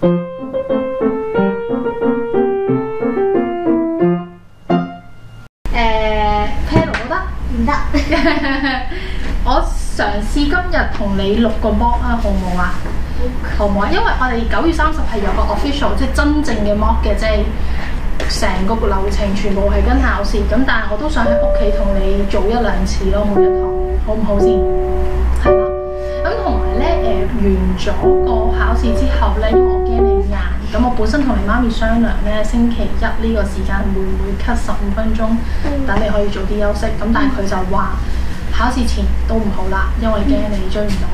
Pedal 都得？ 唔得。 我嘗試今日同你錄個 mock 啊，好唔好啊？好唔好啊？因為我哋9月30係有個 official， 即係真正嘅 mock 嘅，即係成個流程全部係跟考試。咁但係我都想喺屋企同你做1-2次咯，每一堂，好唔好先？係啦。咁同埋咧完咗個考試之後咧，因為我驚你晏，咁我本身同你媽咪商量咧，星期1呢個時間會唔會 cut 15分鐘，等你可以早啲休息。咁但係佢就話考試前都唔好啦，因為驚你追唔到。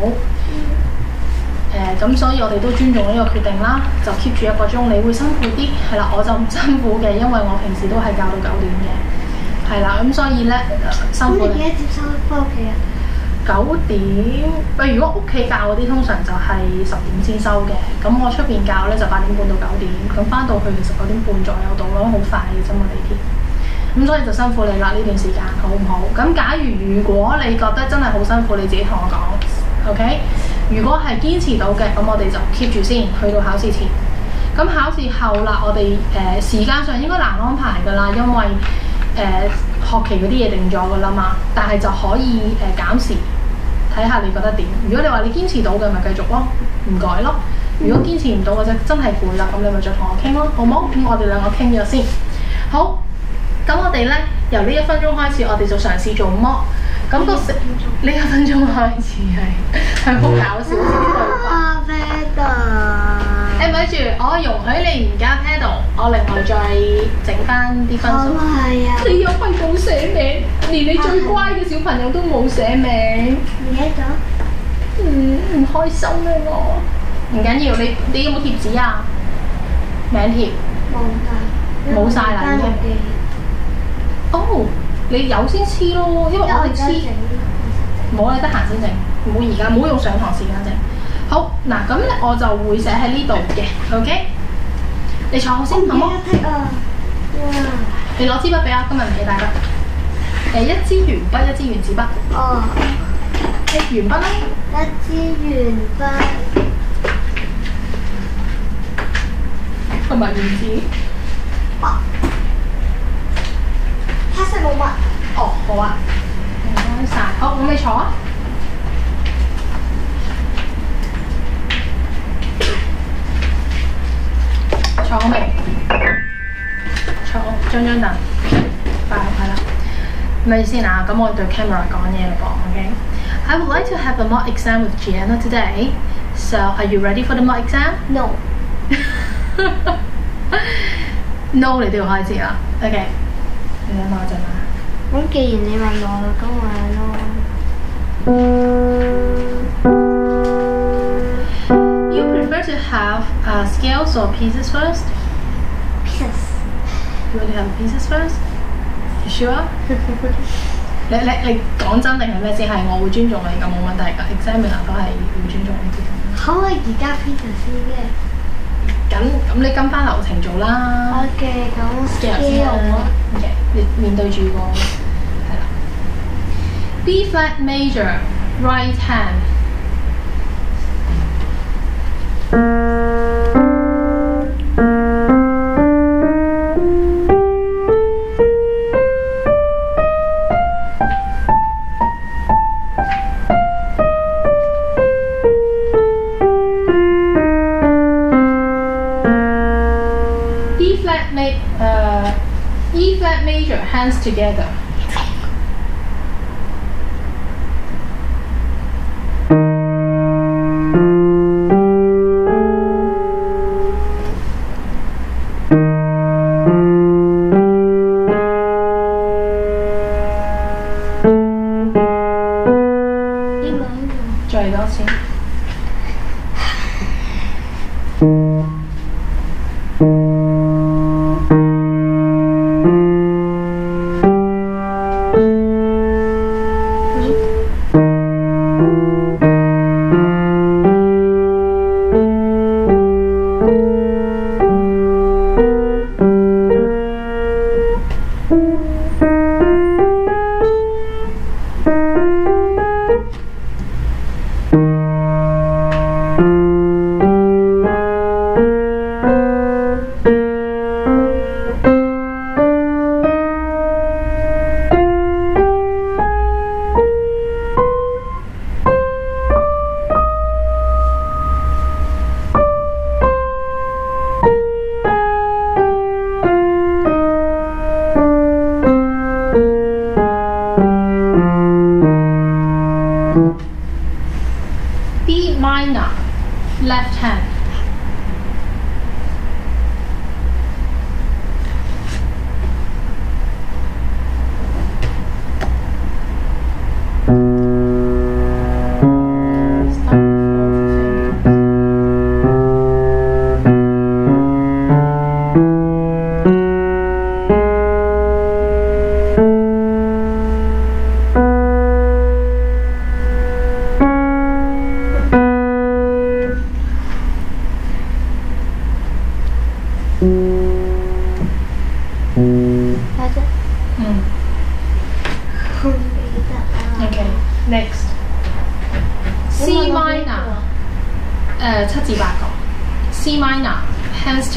咁所以我哋都尊重呢個決定啦，就 keep 住1個鐘。你會辛苦啲，係啦，我就唔辛苦嘅，因為我平時都係教到9點嘅，係啦，咁所以咧辛苦你。 咁你幾多接收翻屋企啊 ？9點，如果屋企教嗰啲通常就係10點先收嘅，咁我出邊教咧就8點半到9點，咁翻到去其實9點半左右到咯，好快嘅啫嘛地鐵。咁所以就辛苦你啦呢段時間，好唔好？咁假如果你覺得真係好辛苦，你自己同我講 ，OK？ 如果係堅持到嘅，咁我哋就 keep 住先，去到考試前。咁考試後啦，我哋時間上應該難安排㗎啦，因為學期嗰啲嘢定咗㗎啦嘛，但係就可以減時，睇下你覺得點。如果你話你堅持到嘅，咪繼續咯，唔改咯。如果堅持唔到嘅啫，真係攰啦，咁你咪再同我傾咯，好冇？咁我哋兩個傾咗先。好，咁我哋咧由呢1分鐘開始，我哋就嘗試做mock。咁個呢1分鐘開始係好搞笑，好似啲對話。 pedal。 咪住，我容許你唔加 pedal， 我另外再整翻啲分數。 係啊。 你又係冇寫名，連你最乖嘅小朋友都冇寫名。 唔記得咗？ 唔開心啊我。唔緊要，你有冇貼紙啊？名貼。冇晒啦已經。哦。你有先黐咯，因為我哋黐冇你得閒先整，唔好而家，唔好用上堂時間整。好嗱，咁咧我就會寫喺呢度嘅 ，OK？ 你坐好先，好冇？你攞支筆俾我，今日唔記帶筆。1支鉛筆，1支原子筆。 哦。 鉛筆啦。 1支鉛筆。 同埋原子。 黑色冇乜。 哦，好啊，唔該晒。好，咁你坐啊。坐好未？坐好，張凳。係啦。咪先啊，咁我對 camera 講嘢嘞噃 ，OK？ I would like to have a mock exam with Gianna today. So, are you ready for the mock exam? No. No， 你都要開始啦。OK。你等我陣啊。 咁既然你問我，咁我咯。 You prefer to have scales or pieces first? Pieces. You want to have pieces first? You sure? 你講真定係咩先？係我會尊重你㗎，冇問題㗎。Examiner 都係會尊重你啲。 可唔可以而家 pieces 先嘅？ 咁你跟翻流程做啦。 OK， 咁 scale 咯。OK， 你面對住個係啦。B flat major right hand。E flat major, hands together.再多次。 睇啫， 嗯我唔記得啊。 ，OK，next。C minor， 7至8個。C minor hands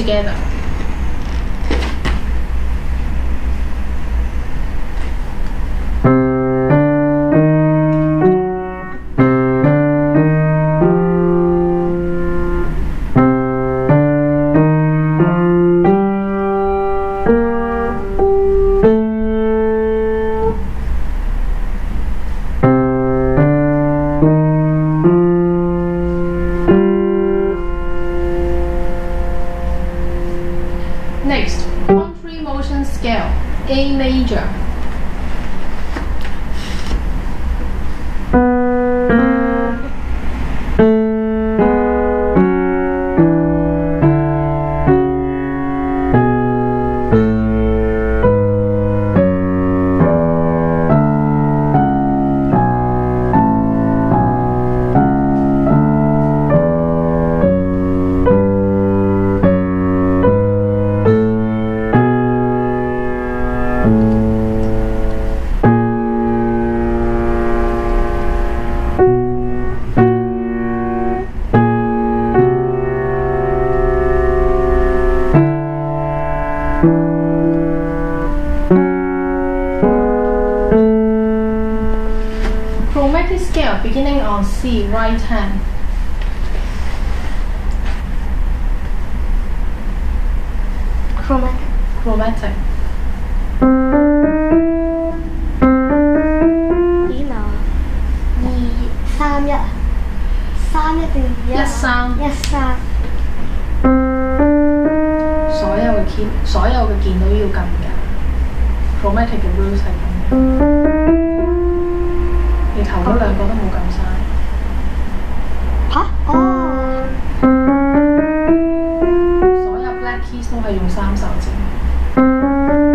together。Next, country motion scale, A major. Chromatic scale beginning on C, right hand. Chromatic Chromatic. 幾秒啊？231啊？31定21啊？13。 所有嘅鍵都要撳㗎。Chromatic 嘅 rules 係咁嘅。你頭嗰兩個都冇撳晒。 嚇？哦。 所有 black keys 都係用3手指。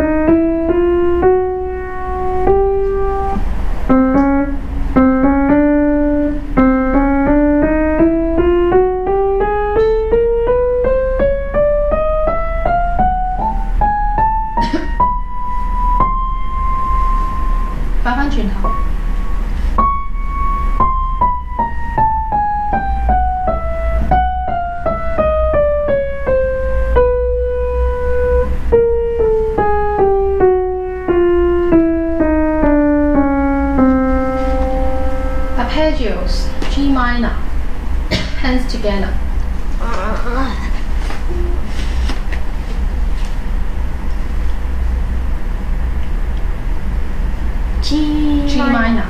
擺返轉頭。Arpeggios, G minor, hands together. G minor.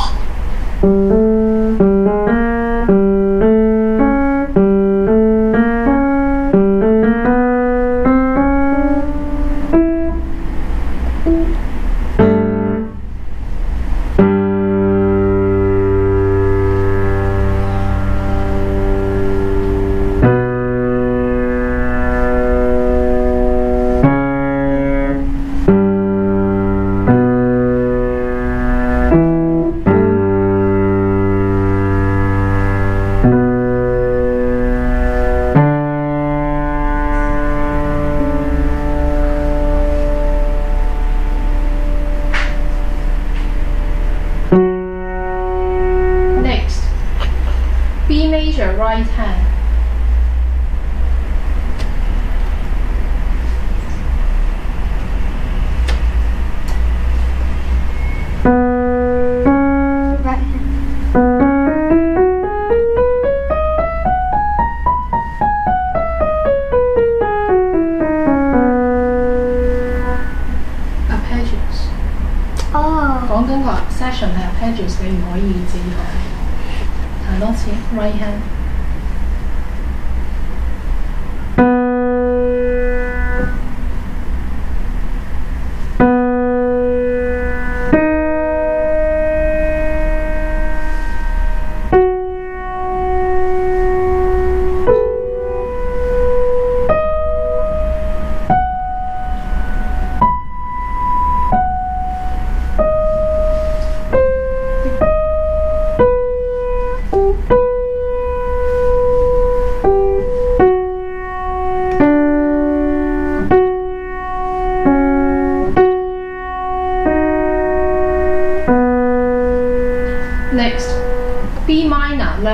Next, B major right hand. Right hand. Arpeggios。 哦。 講緊個 session 係 arpeggios，你唔可以自己講。彈多次 right hand。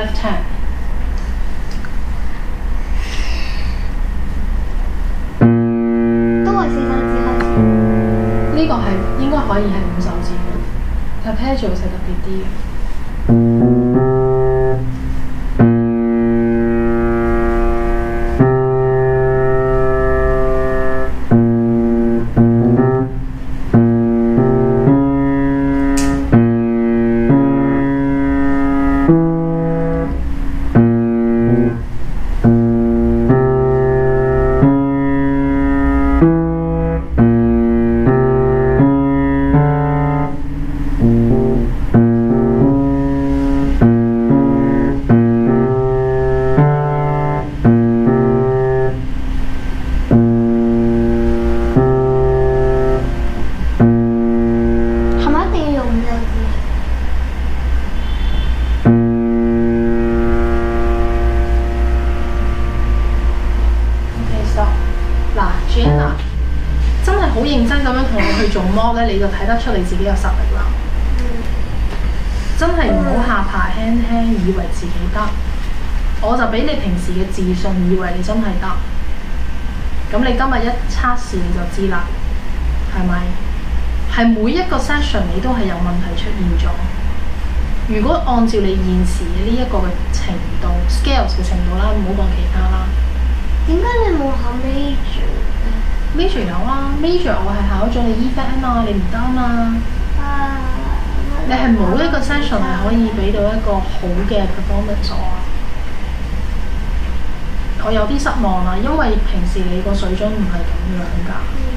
left hand。 都係4手指開始。 呢個係應該可以係5手指嘅 ，arpeggio 係特別啲嘅。你就睇得出你自己有實力啦。真係唔好下爬輕輕，以為自己得。我就俾你平時嘅自信，以為你真係得。咁你今日一測試你就知啦，係咪？係每一個 session 你都係有問題出現咗。如果按照你現時嘅呢一個嘅程度 scales 嘅程度啦，唔好講其他啦。 點解你冇考 major？Major 有啊 ，major 我係考咗你 E-flat 啊嘛，你唔得啊嘛。你係冇一個 session 係可以俾到一個好嘅 performance 我啊。我有啲失望啦，因為平時你個水準唔係咁樣㗎。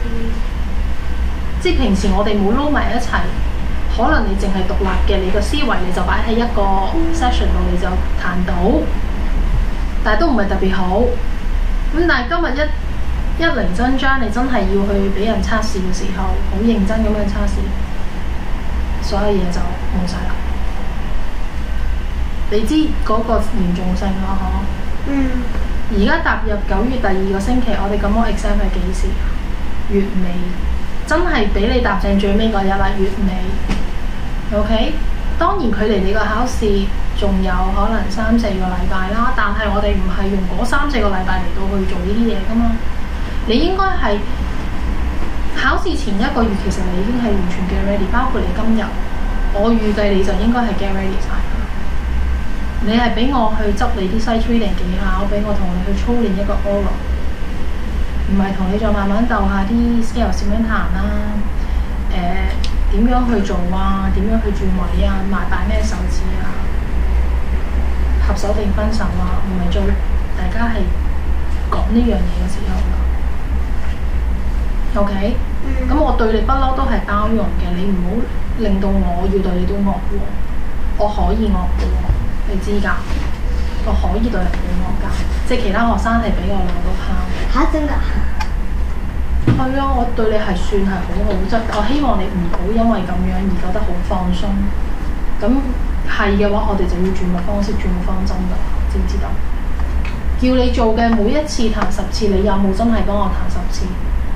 即係平時我哋冇撈埋一齊，可能你淨係獨立嘅，你個思維你就擺喺一個 session 度你就彈到，但係都唔係特別好。咁但係今日一零真章，你真係要去俾人測試嘅時候，好認真咁樣測試，所有嘢就冇晒啦。你知嗰個嚴重性咯，嗬？而家踏入9月第2個星期，我哋咁多 exam 係幾時啊？月尾，真係俾你踏正最尾嗰日啦，月尾。OK， 當然距離你個考試仲有可能3、4個禮拜啦，但係我哋唔係用嗰3、4個禮拜嚟到去做呢啲嘢㗎嘛。你應該係考試前1個月，其實你已經係完全 get ready， 包括你今日，我預計你就應該係 get ready 晒。你係俾我去執你啲 sight reading 技巧，俾我同你去操練一個 oral， 唔係同你再慢慢鬥下啲 scale 點樣彈啦，點樣去做啊，點樣去轉位啊，埋擺咩手指啊，合手定分手啊，唔係做大家係講呢樣嘢嘅時候。OK，咁我對你不嬲都係包容嘅，你唔好令到我要對你都惡喎，我可以惡嘅喎，你知㗎，我可以對人哋惡㗎，即係其他學生係俾我鬧到喊。 嚇真㗎？ 係啊，我對你係算係好好，即我希望你唔好因為咁樣而覺得好放鬆。咁係嘅話，我哋就要轉個方式，轉個方針㗎，知唔知道？叫你做嘅每一次彈10次，你有冇真係幫我彈10次？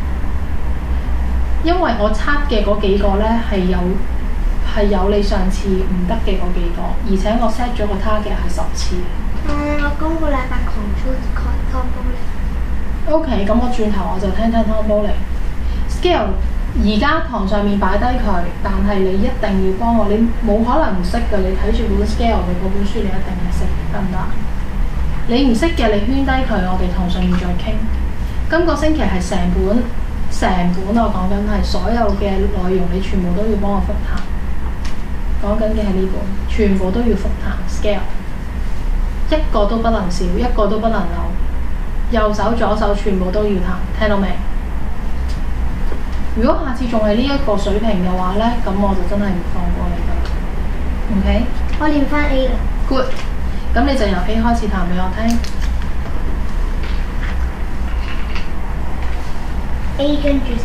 因為我測嘅嗰幾個咧係有你上次唔得嘅嗰幾個，而且我 set 咗個 target 係10次。 我今個禮拜 control tom bowling。OK， 咁我轉頭我就聽 tom bowling。scale 而家堂上面擺低佢，但係你一定要幫我，你冇可能唔識㗎。你睇住本 scale 嘅嗰本書，你一定係識，得唔得？你唔識嘅，你圈低佢，我哋堂上面再傾。今個星期係成本我講緊係所有嘅內容，你全部都要幫我復彈。講緊嘅係呢本，全部都要復彈 scale， 一個都不能少，一個都不能漏。右手左手全部都要彈，聽到未？如果下次仲係呢一個水平嘅話呢，咁我就真係唔放過你㗎。OK？ 我練翻 A 啦。 Good。咁你就由 A 開始彈俾我聽。 A 跟住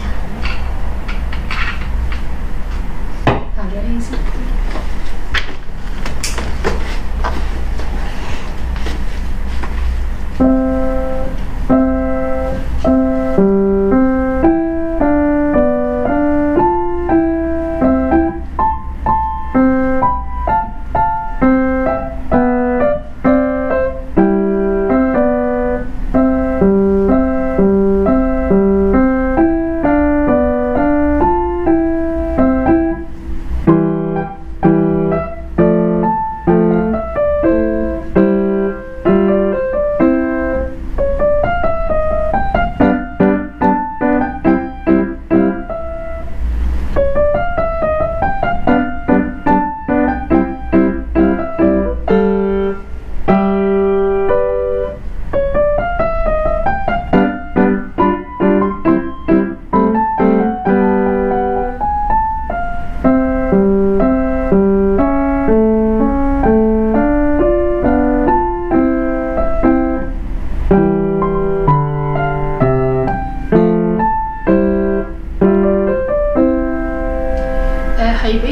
彈咗 A 先。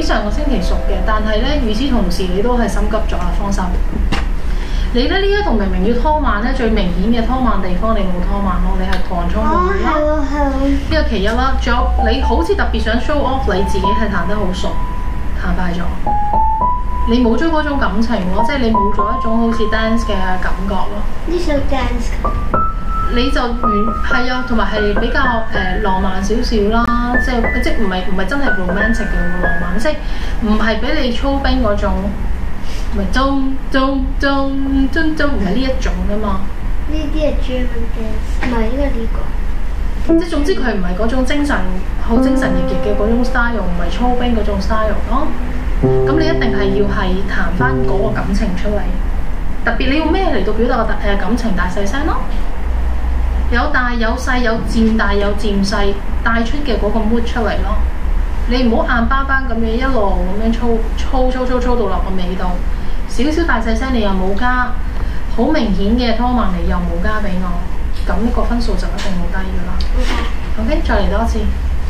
上個星期熟嘅，但係咧與此同時你都係心急咗啦，放心。你咧呢一度明明要拖慢咧，最明顯嘅拖慢地方你冇拖慢咯，你係糖衝到啦。 係喎係喎。 呢個其一啦，仲有你好似特別想 show off 你自己係彈得好熟，彈快咗。你冇咗嗰種感情喎，即係你冇咗一種好似 dance 嘅感覺咯。 呢首 dance 你就係啊，同埋係比較浪漫少少啦，即唔係真係 romantic 嘅浪漫，即係唔係俾你操兵嗰種。咪中，唔係呢一種噶嘛？ 呢啲係 German dance，唔係應該呢個。 即係總之佢唔係嗰種精神好精神奕奕嘅嗰種 style，唔係操兵嗰種 style 咯。咁你一定係要係彈翻嗰個感情出嚟。特別你用咩嚟到表達個感情大細聲咯？有大有細，有漸大有漸細，帶出嘅嗰個 mood 出嚟咯。你唔好硬巴巴咁樣一路咁樣操到落個尾度。少少大細聲你又冇加，好明顯嘅拖慢你又冇加俾我，咁呢個分數就一定好低㗎啦。OK， 再嚟多一次。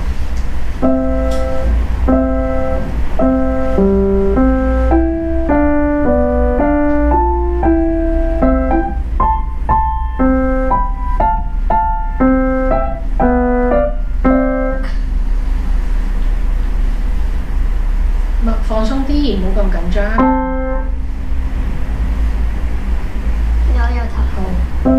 放鬆啲，唔好咁緊張。 有頭。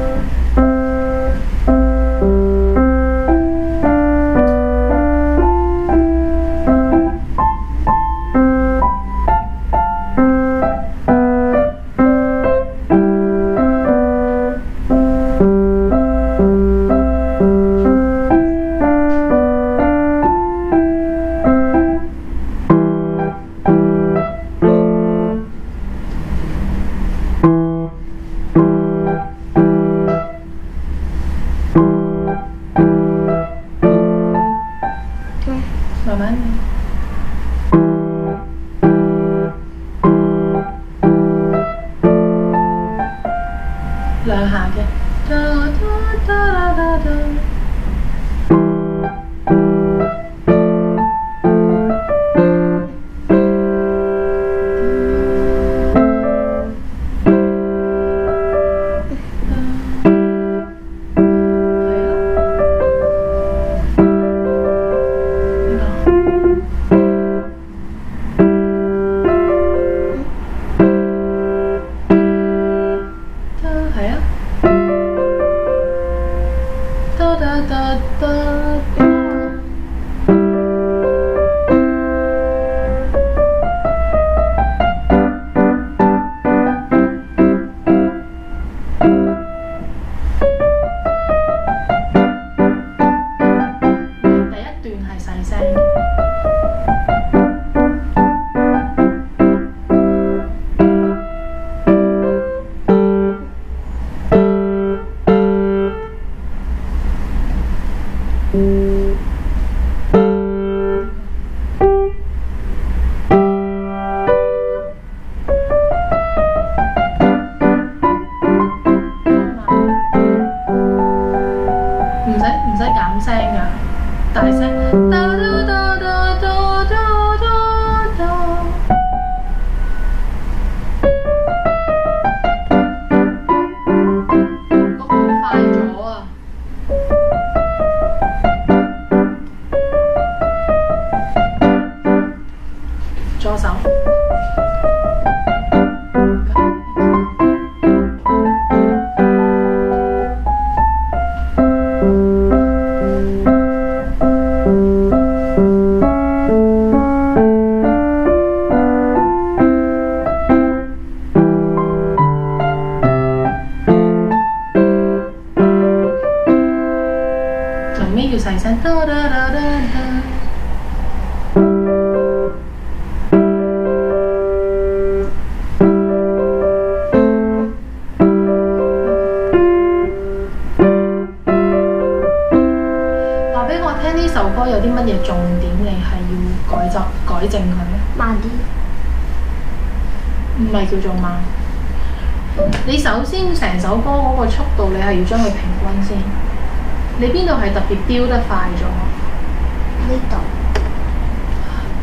慢慢兩下嘅。唔使減聲㗎，大聲。快咗啊！左手。臨尾要細聲，話俾我聽呢首歌有啲乜嘢重點，你係要改正佢咧？慢啲。 唔係叫做慢。你首先成首歌嗰個速度，你係要將佢平均先。你邊度係特別飆得快咗？ 呢度。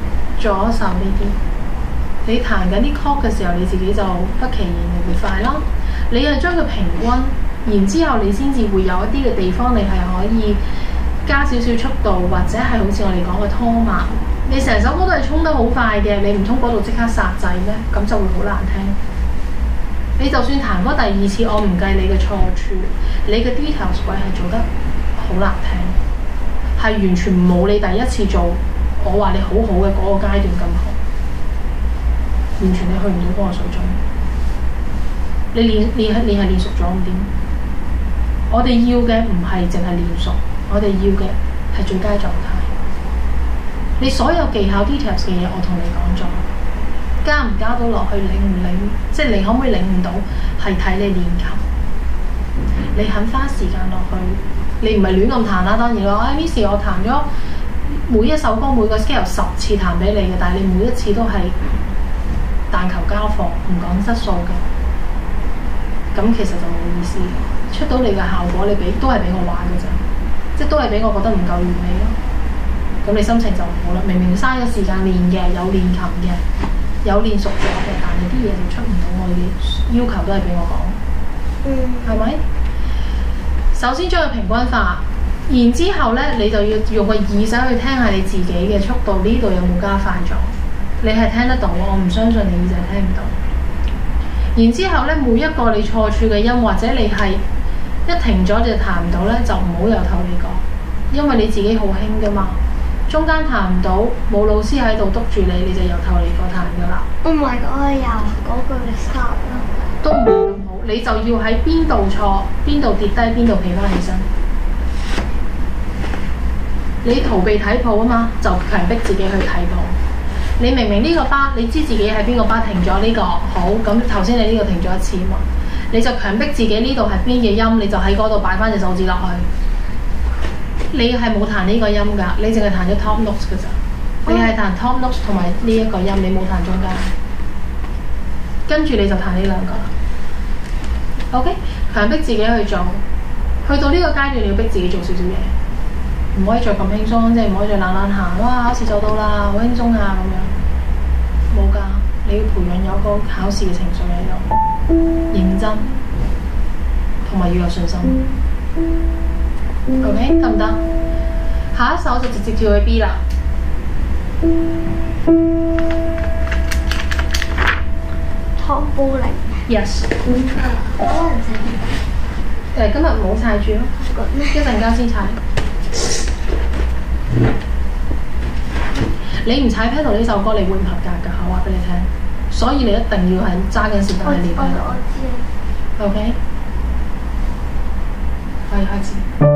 左手呢啲。你彈緊啲 chord 嘅時候，你自己就不其然會快啦。你係將佢平均，然之後你先至會有一啲嘅地方，你係可以加少少速度，或者係好似我哋講嘅拖慢。你成首歌都係衝得好快嘅，你唔通嗰度即刻煞掣咩？咁就會好難聽。你就算彈嗰第二次，我唔計你嘅錯處，你嘅 details 位係做得好難聽，係完全冇你第一次做我話你好好嘅嗰個階段咁好。完全你去唔到嗰個水準，你練熟咗咁點？我哋要嘅唔係淨係練熟，我哋要嘅係最佳狀態。你所有技巧 details 嘅嘢，我同你講咗，加唔加到落去，領唔領，即係你可唔可以領悟到，係睇你練琴。你肯花時間落去，你唔係亂咁彈啦。當然啦，Miss 我彈咗每一首歌每個 scale 10次彈俾你嘅，但係你每一次都係但求交貨，唔講質素嘅，咁其實就冇意思。出到嚟嘅效果，你都係俾我玩嘅啫，即係都係俾我覺得唔夠完美咯。咁你心情就唔好啦。明明嘥咗時間練嘅，有練琴嘅，有練熟咗嘅，但係啲嘢就出唔到我嘅要求，都係俾我講，係咪？首先將佢平均化，然之後咧，你就要用個耳仔去聽下你自己嘅速度，呢度有冇加快咗？你係聽得到，我唔相信你耳仔聽唔到。然之後咧，每一個你錯處嘅音，或者你係一停咗就彈唔到咧，就唔好由頭嚟講，因為你自己好興噶嘛。中間彈唔到，冇老師喺度督住你，你就由頭嚟過彈噶啦。 唔係我由嗰句嚟 start 咯。 都唔係咁好，你就要喺邊度錯，邊度跌低，邊度企翻起身。你逃避睇譜啊嘛，就強迫自己去睇譜。你明明呢個巴，你知自己喺邊個巴停咗呢個好，咁頭先你呢個停咗一次嘛，你就強迫自己呢度係邊嘅音，你就喺嗰度擺翻隻手指落去。你係冇彈呢個音㗎，你淨係彈咗 top notes 㗎咋。你係彈 top notes 同埋呢一個音，你冇彈中間。跟住你就彈呢兩個啦。OK， 強迫自己去做，去到呢個階段你要逼自己做少少嘢。唔可以再咁輕鬆，即係唔可以再懶懶行。哇！考試就到啦，好輕鬆啊咁樣，冇㗎。你要培養有個考試嘅情緒喺度，認真，同埋要有信心。OK， 得唔得？下一首就直接跳去 B 啦。 湯煲零。 Yes。 可能今日唔好踩住咯，一陣間先踩。你唔踩 pedal 呢首歌，你會唔合格㗎？我話俾你聽，所以你一定要係揸緊時間去練 pedal。 我知。 OK， 可以開始。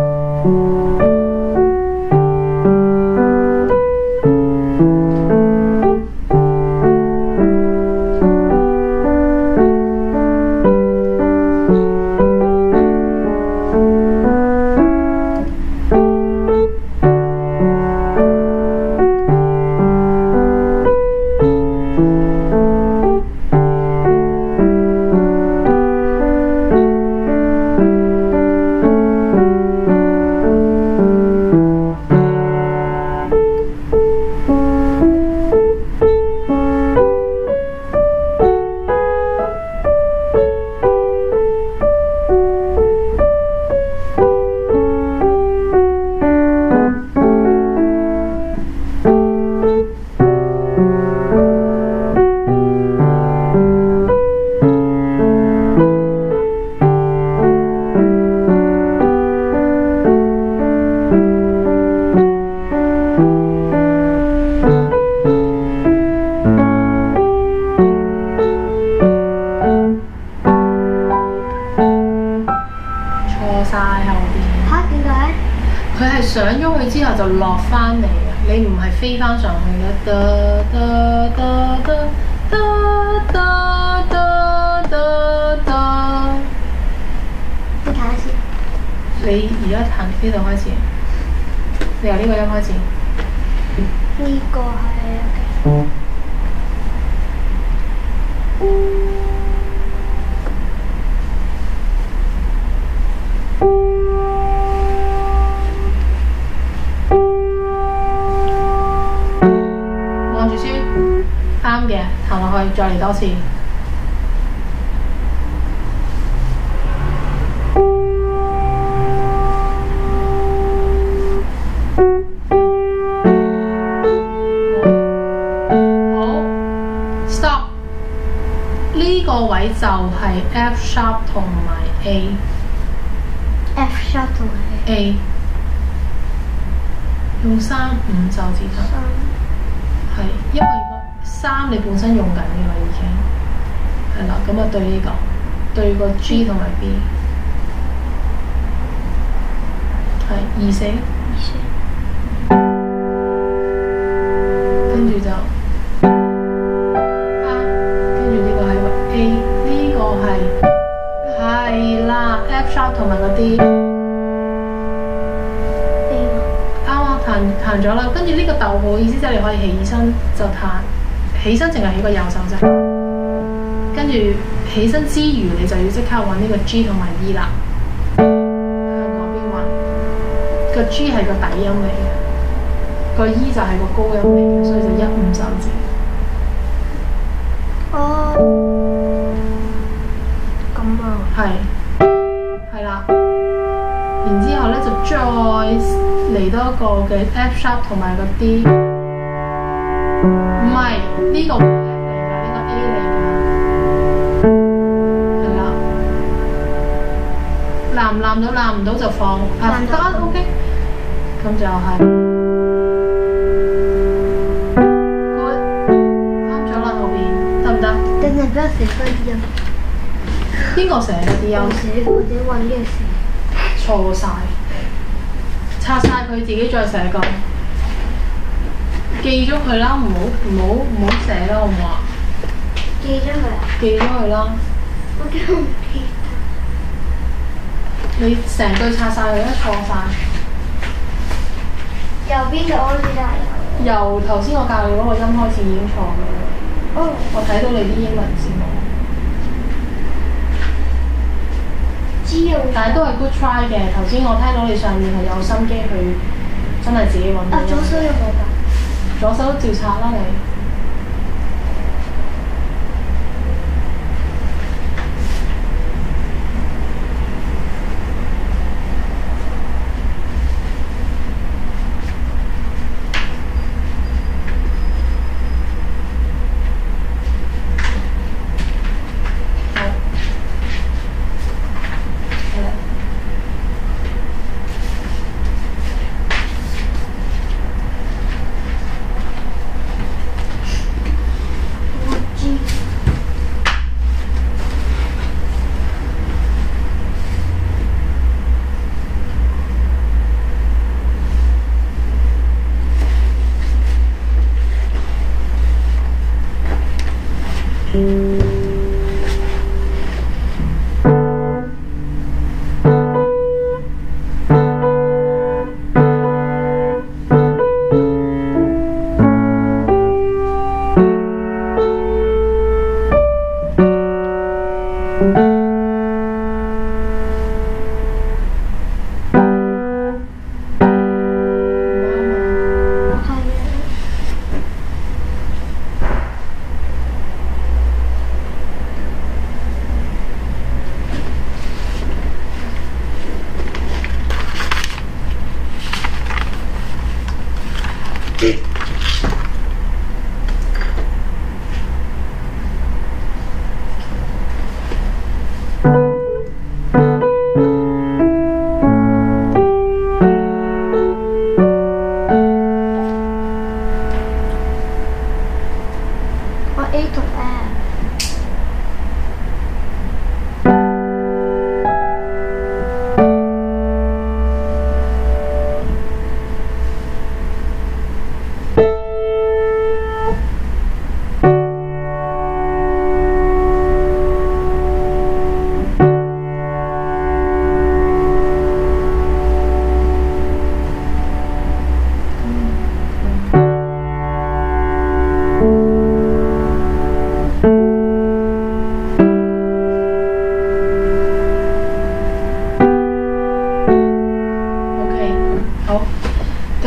上咗去之後就落翻嚟嘅，你唔係飛翻上去嘅。 你彈一次。 你而家彈呢度開始，你由呢個音開始。 呢個係。 去，再嚟多次。好 ，stop。呢個位就係 F sharp 同埋 F sharp 同埋 A， 用3、5手指頭，係因為個3你本身用緊嘅啦已經，係啦，咁啊對呢個對個 G 同埋 B， 係2、4，跟住就。A 呢個係啦 ，F sharp 同埋嗰啲啱啱彈咗啦，跟住呢個逗號意思即係你可以起身就彈，起身淨係起個右手啫，跟住起身之餘你就要即刻揾呢個 G 同埋 E 啦，向嗰邊揾，個 G 係個底音嚟嘅，個 E 就係個高音嚟嘅，所以就1、5手指。 哦。 係啦，然之後咧就再嚟多一個嘅 F sharp 同埋嗰啲，唔係呢個唔係 F 嚟㗎，呢個 A 嚟㗎，係啦，攬唔攬到攬唔到就放，得 OK， 咁就係 good， 啱咗啦後邊得唔得？ 等陣俾我寫翻啲音。 邊個寫嘅啲音？ 我自己揾嘅時。 錯晒，拆晒佢自己再寫過，記咗佢啦，唔好寫啦，好唔好啊？ 記咗佢啊？ 記咗佢啦。 我驚唔記得。 你成句拆晒佢，一錯晒。 由邊度開始啊？ 由頭先我教你嗰個音開始已經錯嘅啦。 哦。 我睇到你啲英文字母。但係都係 good try 嘅。頭先我聽到你上面係有心機去，真係自己揾到。 左手有冇㗎？ 左手照拆啦你。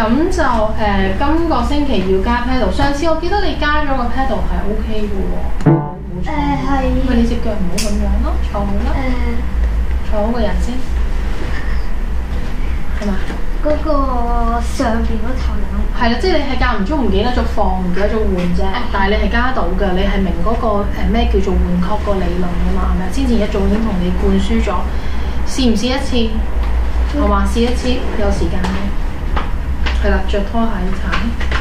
咁就今個星期要加 pedal。上次我記得你加咗個 pedal 係 OK 嘅喎，冇錯。 係。 喂，你隻腳唔好咁樣咯，坐好啦，坐好個人先，係嘛？ 嗰個上邊嗰頭有。 係啦，即係你係間唔中唔記得咗放，唔記得咗換啫。但係你係加到嘅，你係明嗰個咩叫做換確個理論㗎嘛？係咪？先前一早已經同你灌輸咗，試唔試一次？好嘛，試一次，有時間嘅。係啦，着拖鞋踩，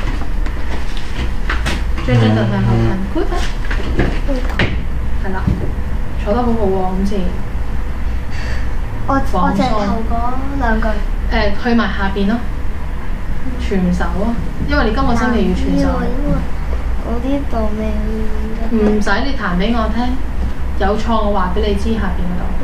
將張凳向後褪 ，good 係啦，坐得好好喎，今次。 我淨係頭嗰兩句。 去埋下邊咯，全手啊，因為你今個星期要全手。 因為我呢度未。 唔使你彈俾我聽，有錯我話俾你知下邊嗰度。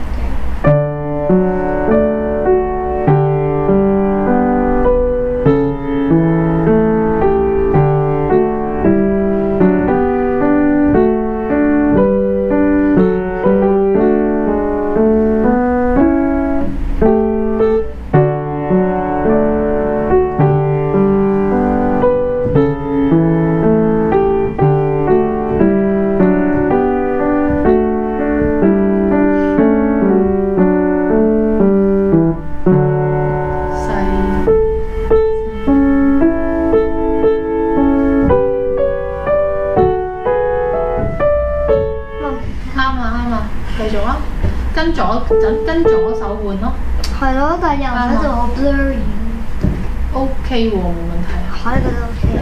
跟左手換咯， 係咯，但係右手就好 blurry。 OK 喎，冇問題啊。 我覺得 OK 啊。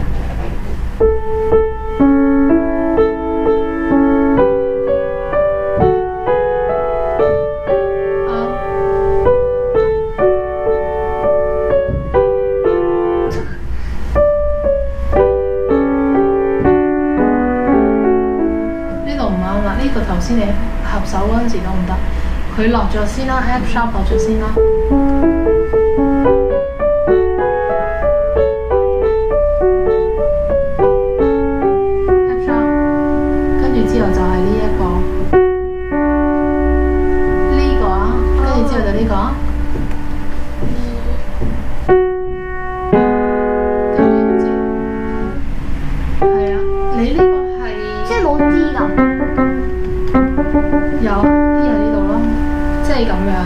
呢度唔啱啦，呢個頭先你合手嗰陣時都唔得。佢落咗先啦 ，F sharp 落咗先啦。F sharp， 跟住之後就係呢一個，呢個啊，跟住之後就呢個。跟住係啊，你呢個係即係冇知㗎。 有。即係咁樣，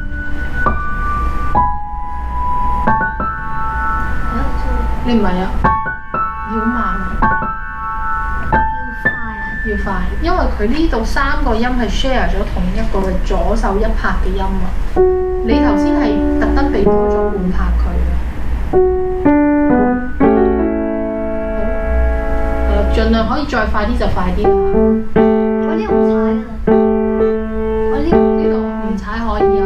你唔係啊？要慢，要快，因為佢呢度3個音係 share 咗同一個嘅左手一拍嘅音啊！你頭先係特登俾多咗半拍佢嘅，好，盡量可以再快啲就快啲啦。 我呢個唔踩啊！我呢個唔踩可以啊。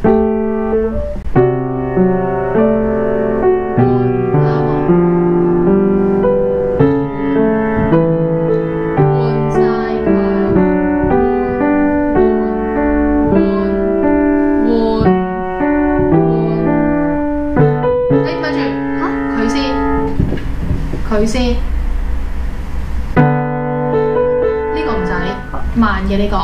佢先，呢個唔使慢嘅呢個，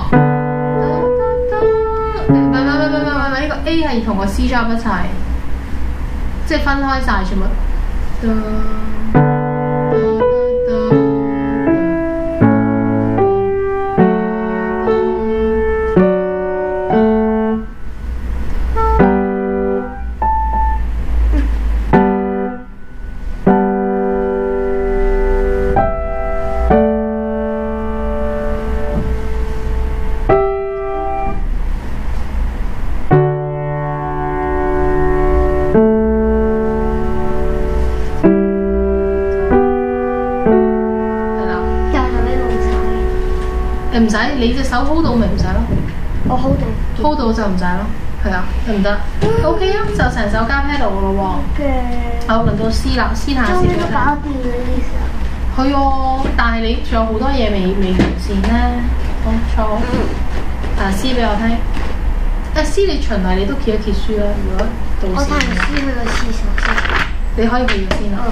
唔係呢個 A 係同個 C sharp 一齊，即係分開晒全部。唔使，你隻手 hold 到咪唔使咯。 我 hold 到。 hold 到就唔使咯，係啊，得唔得 ？OK 啊，就成手加 pedal 噶咯喎。嘅。好，輪到 C 啦，C 下先。終於都搞掂啦呢首。係喎，但係你仲有好多嘢未完善咧。好，錯。C 俾我聽。C 你循例你都揭一揭書啦，如果到時。我睇 C 去個廁所先。你可以去咗先啦。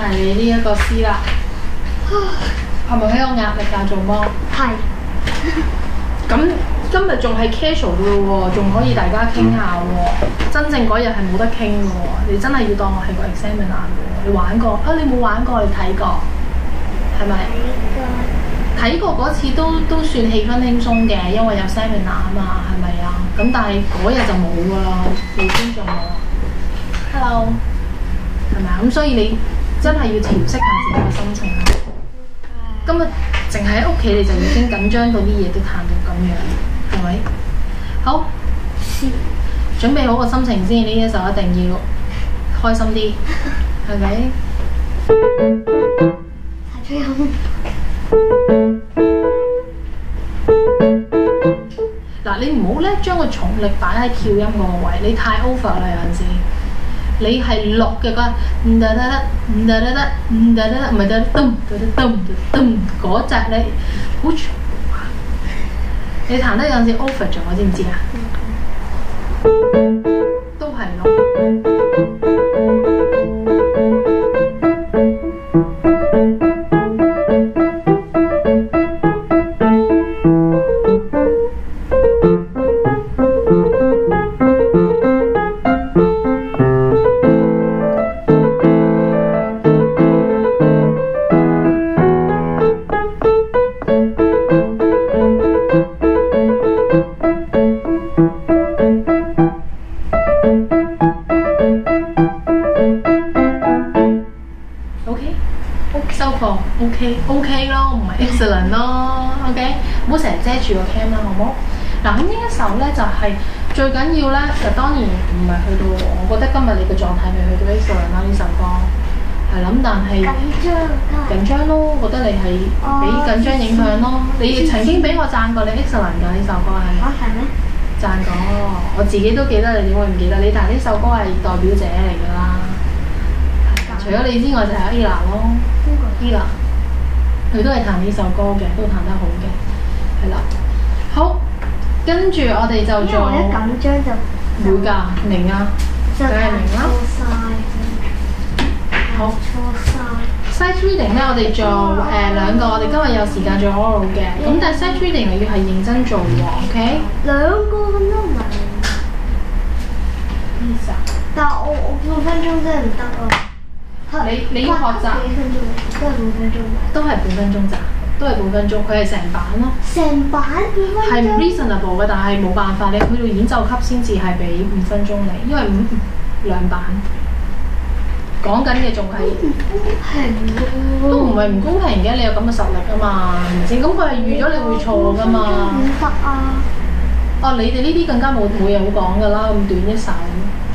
係你呢一個 C 啦，係咪好有壓力啊？做魔？ 係。 咁今日仲係 casual 嘅喎，仲可以大家傾下喎。真正嗰日係冇得傾嘅喎，你真係要當我係個 examiner 嘅喎。你玩過啊？你冇玩過，你睇過係咪？睇過嗰次都算氣氛輕鬆嘅，因為有 seminar 啊嘛，係咪啊？咁但係嗰日就冇㗎啦，冇尊重我。Hello， 係咪啊？咁所以你真係要調適下自己嘅心情啦。今日淨係喺屋企你就已經緊張到啲嘢都彈到咁樣，係咪？好，準備好個心情先，呢一首一定要開心啲，係咪？ 最後。 嗱，你唔好咧將個重力擺喺跳音嗰個位，你太 over 啦有陣時。你係落嘅嗰唔得得唔得得唔得得唔係得噔噔噔嗰隻你好長啊！你彈得有陣時 over 咗，知唔知啊？都係咯。OK 咯，唔係 excellent 咯 ，OK， 唔好成日遮住個 cam 啦，好唔好？嗱，咁呢一首咧就係、最緊要咧，就當然唔係去到，我覺得今日你嘅狀態未去到 excellent 啦呢首歌，係啦，咁但係緊張咯，覺得你係俾緊張影響咯。你曾經俾我讚過你 excellent 㗎呢首歌係咪？ 係咩？ 讚過，我自己都記得，你點會唔記得？你但係呢首歌係代表者嚟㗎啦，除咗你之外就係 Ella 咯 ，Ella。佢都係彈呢首歌嘅，都彈得好嘅，係啦。好，跟住我哋就做。 因為我一緊張就會㗎，明啊，梗係明啦。好。錯晒。Sight reading 咧，我哋做兩個，我哋今日有時間做 oral 嘅，咁但係 sight reading 又要係認真做喎 ，OK？ 兩個咁都唔係。但係我半分鐘真係唔得啊！ 你要學習幾分鐘？都係半分鐘。 都係半分鐘咋，都係半分鐘，佢係成版咯。 成版半分鐘。 係 reasonable 嘅，但係冇辦法，你去到演奏級先至係俾5分鐘你，因為兩版。講緊嘅仲係都唔係唔公平嘅，你有咁嘅實力啊嘛，係咪先？咁佢係預咗你會錯噶嘛。 唔得啊！ 哦，你哋呢啲更加冇嘢好講㗎啦，咁短一首。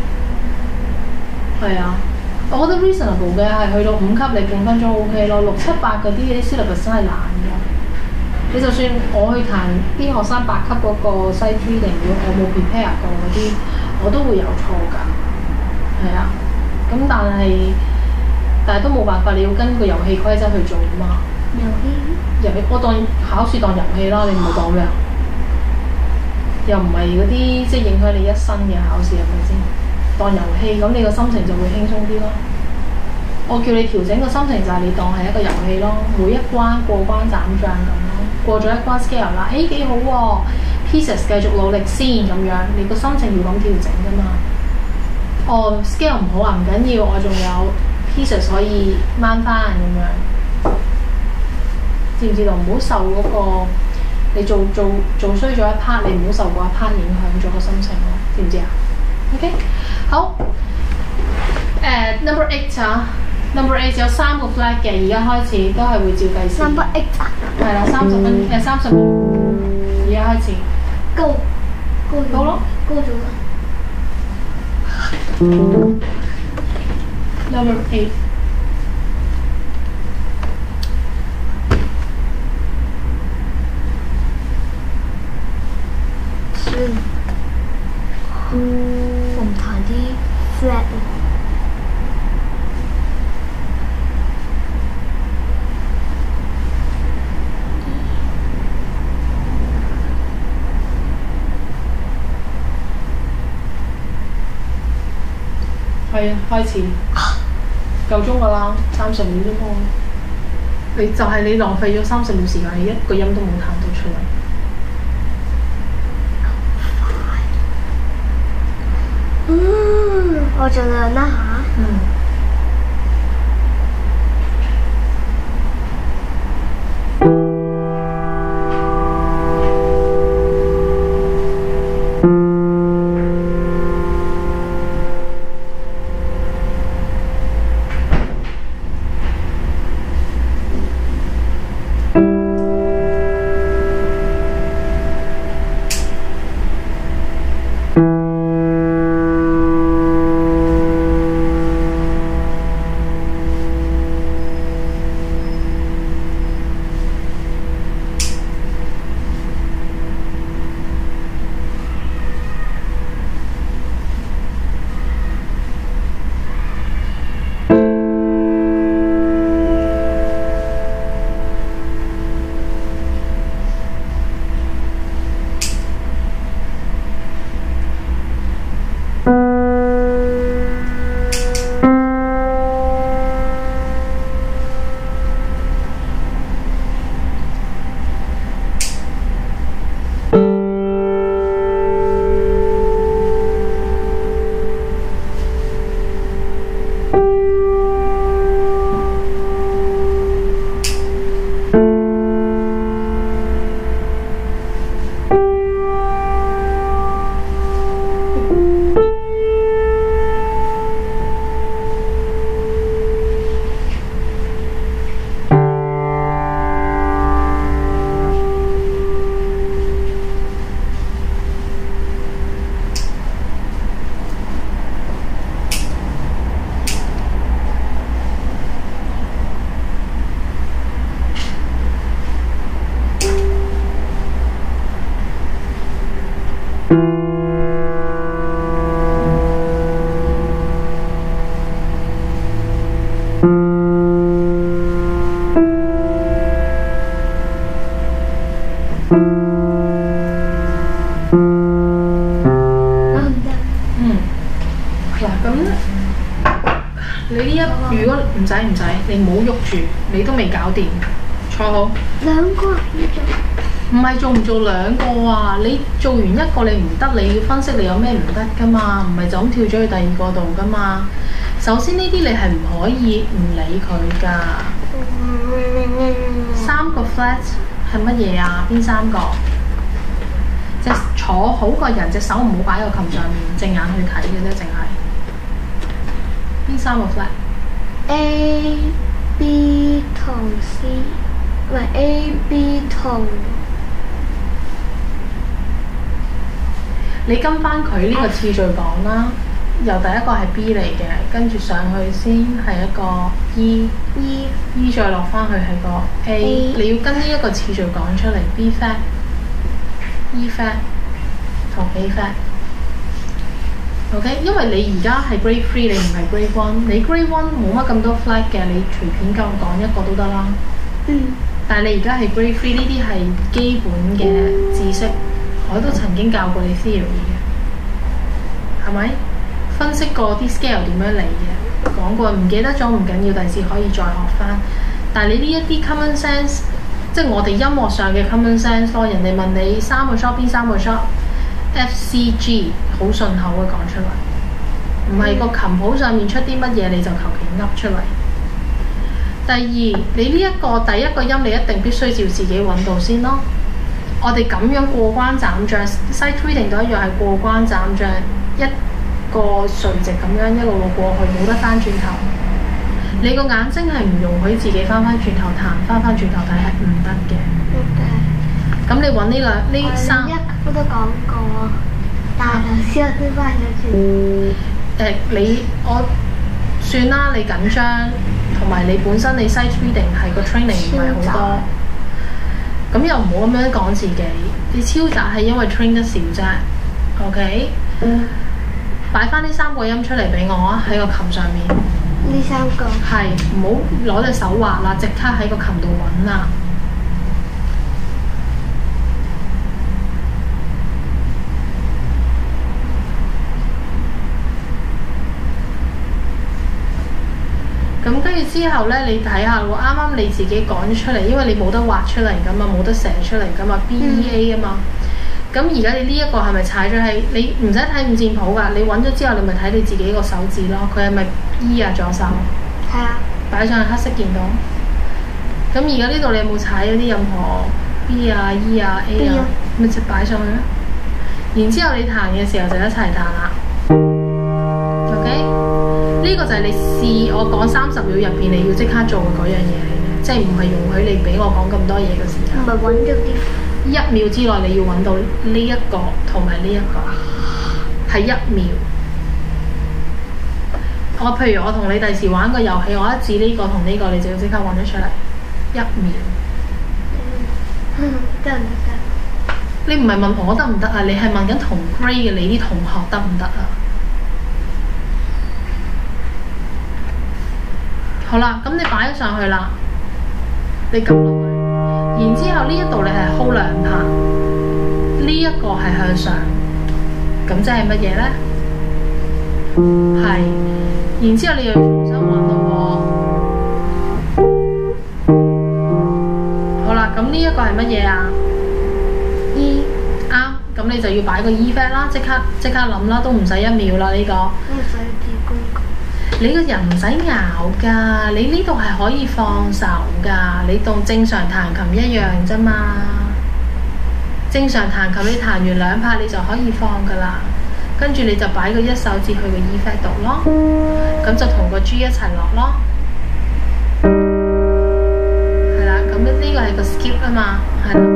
係啊。我覺得 reasonable 嘅係去到5級你半分鐘 OK 咯，6、7、8嗰啲 syllabus 真係難㗎。你就算我去彈啲學生8級嗰個 sight reading，如果我冇 prepare 過嗰啲，我都會有錯㗎。係啊，咁但係都冇辦法，你要跟個遊戲規則去做㗎嘛。遊戲我當考試當遊戲啦，你唔好當咩啊？又唔係嗰啲即係影響你一生嘅考試係咪先？當遊戲咁，你個心情就會輕鬆啲咯。我叫你調整個心情就係你當係一個遊戲咯，每一關過關斬將咁咯。過咗一關 scale 啦，幾好喎 ，pieces 繼續努力先咁樣，你個心情要咁調整噶嘛。哦 scale 唔好啊，唔緊要，我仲有 pieces 可以掹翻咁樣，知唔知道？唔好受嗰個你做衰咗一 part， 你唔好受嗰一 part 影響咗個心情咯，知唔知啊？ OK， 好。Number 8啊 ，Number 8有3個 flag 嘅，而家開始都係會照計時。 Number 8啊。係啦，30秒。而家開始。 高咯。高咗啦。 Number 8。 我唔彈啲 flat 係啊，開始。 夠鐘㗎啦，30秒啫嘛。你就係你浪費咗30秒時間，你一個音都冇彈到出嚟。 我盡量啦嚇。 如果唔使，你唔好喐住，你都未搞掂，坐好。 兩個要做。 唔係做唔做兩個啊？你做完一個你唔得，你要分析你有咩唔得噶嘛，唔係就咁跳咗去第二個度噶嘛。首先呢啲你係唔可以唔理佢噶。3個 flat 係乜嘢啊？邊3個？隻坐好個人，隻手唔好擺喺個琴上面，隻眼去睇嘅啫，淨係。邊3個 flat？A、 B 同 C， 唔係 A、B 同。 你跟翻佢呢個次序講啦，由第一個係 B 嚟嘅，跟住上去先係一個 E 再落翻去係個 A， 你要跟呢一個次序講出嚟 ，B flat、E flat 同 A flat。OK， 因為你而家係 grade 3，你唔係 grade 1，你 grade 1冇乜咁多 flat 嘅，你隨便咁講一個都得啦。但係你而家係 grade 3，呢啲係基本嘅知識，我都曾經教過你 theory 嘅，係咪？分析過啲 scale 點樣嚟嘅，講過唔記得咗唔緊要，第時可以再學翻。但係你呢一啲 common sense， 即係我哋音樂上嘅 common sense 咯。人哋問你3個 shot 邊3個 shot？F、C、G 好順口嘅講出嚟，唔係個琴譜上面出啲乜嘢你就求其噏出嚟。第二，你呢一個第一個音你一定必須要自己揾到先咯。我哋咁樣過關斬將 sight reading 都一樣係過關斬將，一個垂直咁樣一路路過去，冇得翻轉頭。你個眼睛係唔容許自己翻轉頭彈，翻轉頭睇係唔得嘅。咁你揾呢3， 我都講過，但係頭先我都翻咗轉。 我算啦，你緊張，同埋你本身你 sight reading 係個 training 唔係好多，咁又唔好咁樣講自己。你超雜係因為 train 得少啫 ，OK？擺翻呢3個音出嚟俾我啊，喺個琴上面。 呢3個。 係，唔好攞隻手畫啦，即刻喺個琴度揾啦。咁咁跟住之後咧，你睇下喎，啱啱你自己講咗出嚟，因為你冇得畫出嚟噶嘛，冇得寫出嚟噶嘛，BEA 啊嘛。咁而家你呢一個係咪踩咗喺？你唔使睇五線譜㗎，你揾咗之後，你咪睇你自己個手指咯。佢係咪 E 啊左手？ 係啊。 擺上去黑色見到。咁而家呢度你有冇踩嗰啲任何 B 啊、E 啊、A 啊？咪就擺上去咯。然之後你彈嘅時候就一齊彈啦。OK，呢個就係你試我講30秒入邊你要即刻做嘅嗰樣嘢嚟嘅，即係唔係容許你俾我講咁多嘢嘅時間。 唔係揾咗啲 1秒之內你要揾到呢一個同埋呢一個，係1秒。譬如我同你第時玩個遊戲，我一指呢個同呢個，你就要即刻揾得出嚟。1秒。 得唔得？ 你唔係問我得唔得啊？你係問緊同 grade 嘅你啲同學得唔得啊？好啦，咁你擺咗上去啦，你撳落去，然之後呢一度你係 hold 2拍，呢一個係向上，咁即係乜嘢呢？係，然之後你又要重新揾咯喎。好啦，咁呢一個係乜嘢啊？E 啱，咁你就要擺個 E flat 啦，即刻諗啦，都唔使1秒啦呢個。 唔使自公公。 你個人唔使咬㗎，你呢度係可以放手㗎，你當正常彈琴一樣啫嘛。正常彈琴你彈完2拍你就可以放㗎啦，跟住你就擺個1手指去個 E flat 度咯，咁就同個 G 一齊落咯。係啦，咁呢個係個 skip 啊嘛，係啦。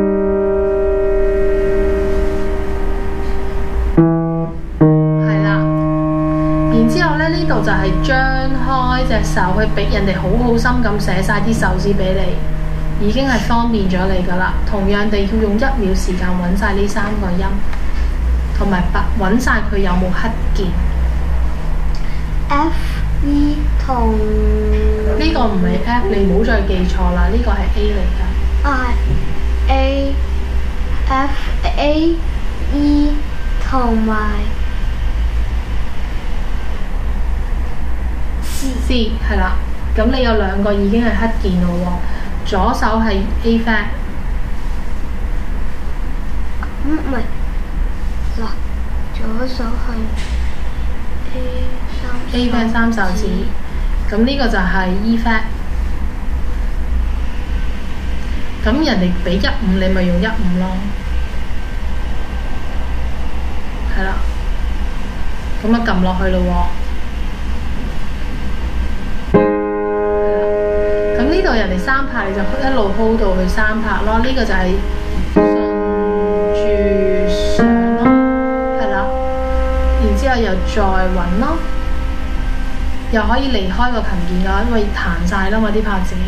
呢度就係張開隻手去俾人哋好好心咁寫晒啲手指俾你，已經係方便咗你噶啦。同樣地要用1秒時間揾晒呢3個音，同埋揾晒佢有冇黑鍵。 F E 同呢個唔係 F， 你唔好再記錯啦，呢個係 A 嚟噶。 A F A E 同埋 C 係啦，咁你有2個已經係黑鍵咯喎，左手係 A flat， 唔係，嗱，左手係 A flat 3手指，咁呢個就係 E flat， 咁人哋俾15你咪用15咯，係啦，咁啊撳落去咯喎。呢度人哋3拍，你就一路 hold 到去3拍咯。呢個就係順住上咯，係啦。然之後又再揾咯，又可以離開個琴鍵㗎，因為彈晒啦嘛啲拍子。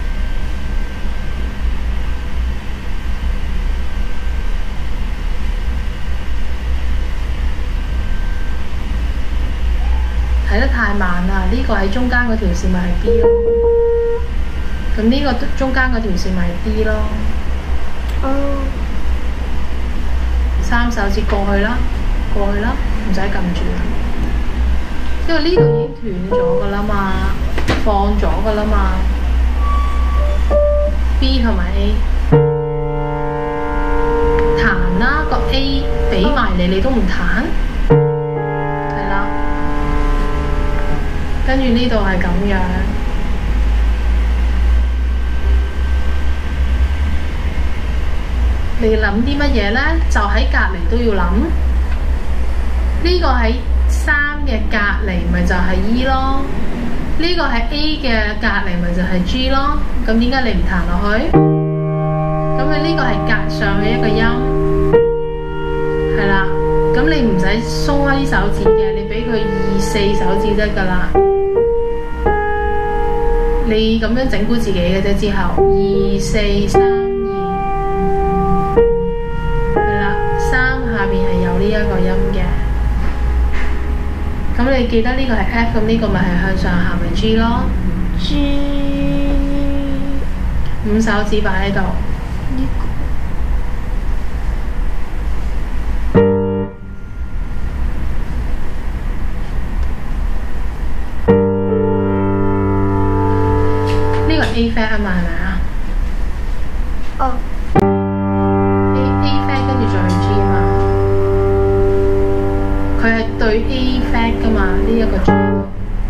睇得太慢啦，呢個喺中間嗰條線咪係 B 咯。咁呢個中間嗰條線咪 D 咯。3手指過去啦，過去啦，唔使撳住啦。因為呢度已經斷咗噶啦嘛，放咗噶啦嘛。B 同埋 A 彈啦，個 A 俾埋你，你都唔彈，係啦。跟住呢度係咁樣。你諗啲乜嘢呢？就喺隔離都要諗。呢個喺3嘅隔離，咪就係 E 咯。呢個係 A 嘅隔離，咪就係 G 咯。咁點解你唔彈落去？咁你呢個係隔上去一個音，係啦。咁你唔使鬆開啲手指嘅，你俾佢2、4手指得㗎啦。你咁樣整蠱自己嘅啫。之後2、4、3。下邊係有呢一個音嘅，咁你記得呢個係 F， 咁呢個咪係向上行咪 G 咯。G 5手指擺喺度。 A flat 啊嘛，係咪啊？ 哦。 A flat 跟住再去 G 啊嘛，佢係對 A flat 噶嘛，呢一個 G 度。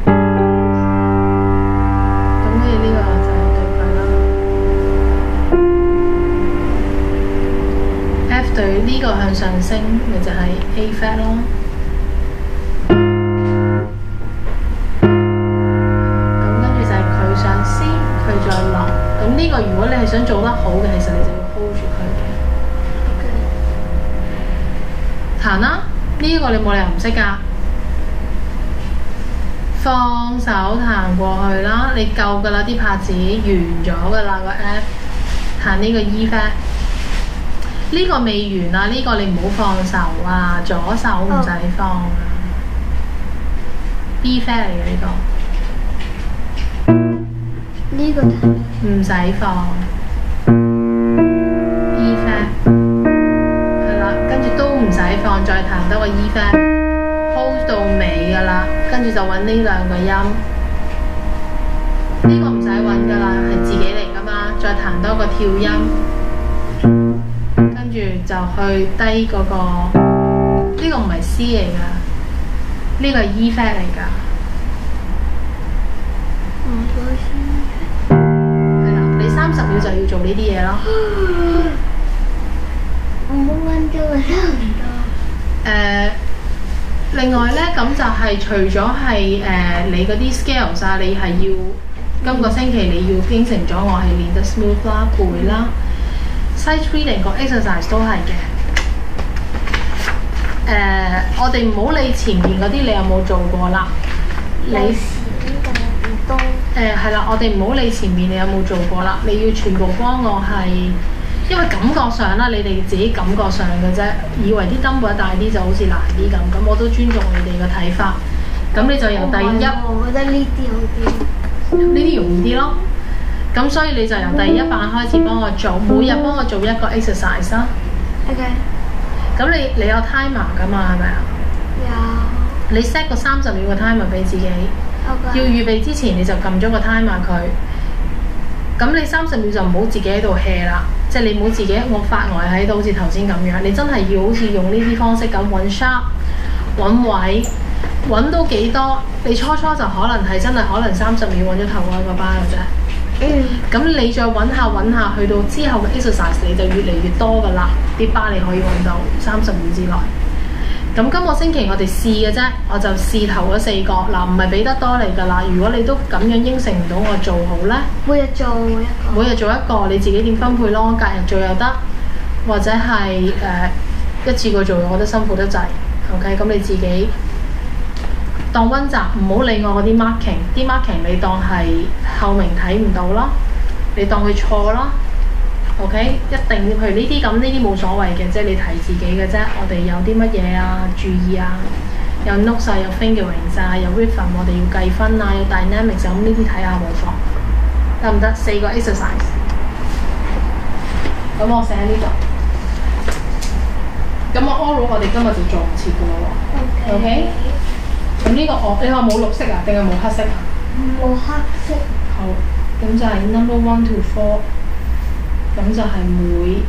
咁所以呢個就係對佢啦。F 對呢個向上升，咪就係 A flat 咯。咁呢個如果你係想做得好嘅，其實你就要 hold 住佢嘅。彈啦，呢個你冇理由唔識㗎。放手彈過去啦，你夠㗎啦，啲拍子完咗㗎啦個 F。彈呢個 E flat，呢個未完啊，呢個你唔好放手啊，左手唔使放啊。B flat 嚟嘅呢個。 呢個唔使放 E flat， 係啦，跟住都唔使放，再彈多個 E flat，hold 到尾㗎啦，跟住就揾呢兩個音，呢個唔使揾㗎啦，係自己嚟㗎嘛，再彈多個跳音，跟住就去低嗰個，呢個唔係 C 嚟㗎，呢個係 E flat 嚟㗎。30秒就要做呢啲嘢咯。 我冇溫咗個差唔多。 另外呢，咁就係除咗係你嗰啲 scales 啊，你係要今個星期你要應承咗我係練得 smooth 啦、背啦。sight reading 個 exercise 都係嘅。我哋唔好理前面嗰啲，你有冇做過啦？你係啦，我哋唔好理前面你有冇做過啦，你要全部幫我係，因為感覺上啦，你哋自己感覺上嘅啫，以為啲燈會大啲就好似難啲咁，咁我都尊重你哋嘅睇法。咁你就由第一， 我覺得呢啲好啲， 呢啲容易啲咯。咁所以你就由第一版開始幫我做，每日幫我做一個 exercise 啦。 OK。 咁你有 timer 㗎嘛？係咪啊？有。你 set 個30秒嘅 timer 俾自己。要預備之前你就撳咗個 timer 佢，咁你30秒就唔好自己喺度 hea 啦，即係你唔好自己我發呆喺度，好似頭先咁樣，你真係要好似用呢啲方式咁揾 sharp 揾位，揾到幾多？你初就可能係真係可能30秒揾咗頭嗰一個巴嘅啫。咁你再揾下，去到之後嘅 exercise 你就越嚟越多㗎啦，啲巴你可以揾到30秒之內。咁今個星期我哋試嘅啫，我就試頭嗰4個，嗱唔係俾得多你㗎啦。如果你都咁樣應承唔到我做好呢， 每日做一個， 每日做一個，你自己點分配咯？隔日做又得，或者係一次過做，我覺得辛苦得滯。OK， 咁你自己當溫習，唔好理我嗰啲 marking， 啲 marking 你當係後明睇唔到啦，你當佢錯啦。OK， 一定譬如呢啲咁，呢啲冇所謂嘅，即係你提自己嘅啫。我哋有啲乜嘢啊，注意啊，有 notes 啊，有 fingerings 啊，有 rhythm， 我哋要計分啊，有 dynamics 咁呢啲睇下冇錯，得唔得？4個 exercise， 咁我寫喺呢度。咁我 oral 我哋今日就做唔切㗎咯喎。OK， 咁呢個你話冇綠色啊，定係冇黑色啊？ 冇黑色。 好，咁就係 number 1 to 4。咁就係每日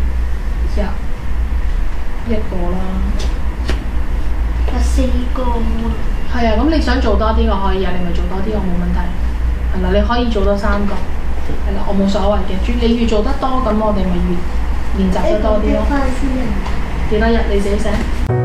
一個啦。 有4個喎。 係啊，咁你想做多啲我可以啊，你咪做多啲我冇問題。係啦，你可以做多3個。係啦，我冇所謂嘅。你越做得多，咁我哋咪越練習得多啲咯。幾多日你自己寫？